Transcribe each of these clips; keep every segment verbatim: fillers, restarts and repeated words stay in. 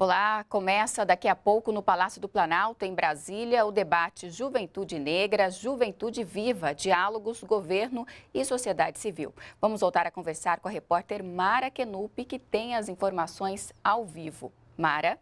Olá, começa daqui a pouco no Palácio do Planalto, em Brasília, o debate Juventude Negra, Juventude Viva, Diálogos, Governo e Sociedade Civil. Vamos voltar a conversar com a repórter Mara Kenup, que tem as informações ao vivo. Mara?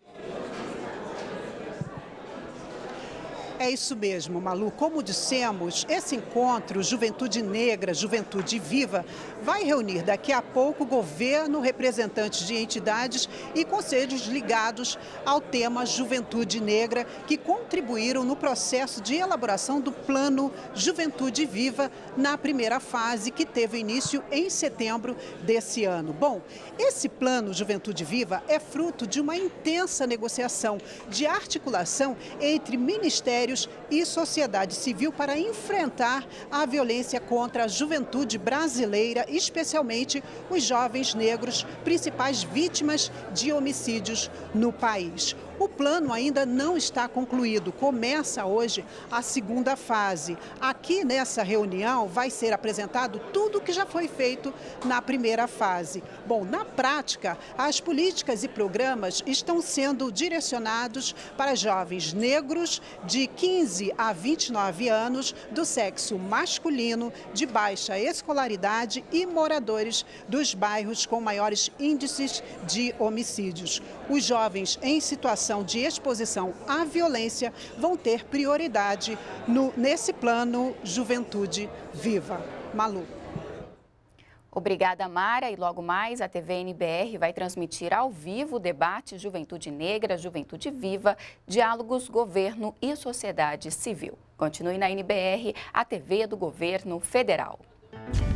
É isso mesmo, Malu. Como dissemos, esse encontro Juventude Negra, Juventude Viva vai reunir daqui a pouco governo, representantes de entidades e conselhos ligados ao tema Juventude Negra, que contribuíram no processo de elaboração do Plano Juventude Viva na primeira fase, que teve início em setembro desse ano. Bom, esse Plano Juventude Viva é fruto de uma intensa negociação, de articulação entre ministérios e sociedade civil para enfrentar a violência contra a juventude brasileira, especialmente os jovens negros, principais vítimas de homicídios no país. O plano ainda não está concluído, começa hoje a segunda fase. Aqui nessa reunião vai ser apresentado tudo o que já foi feito na primeira fase. Bom, na prática, as políticas e programas estão sendo direcionados para jovens negros de quinze a vinte e nove anos, do sexo masculino, de baixa escolaridade e moradores dos bairros com maiores índices de homicídios. Os jovens em situação de exposição à violência vão ter prioridade no, nesse plano Juventude Viva. Malu. Obrigada, Mara. E logo mais, a T V N B R vai transmitir ao vivo o debate Juventude Negra, Juventude Viva, Diálogos, Governo e Sociedade Civil. Continue na N B R, a T V do Governo Federal.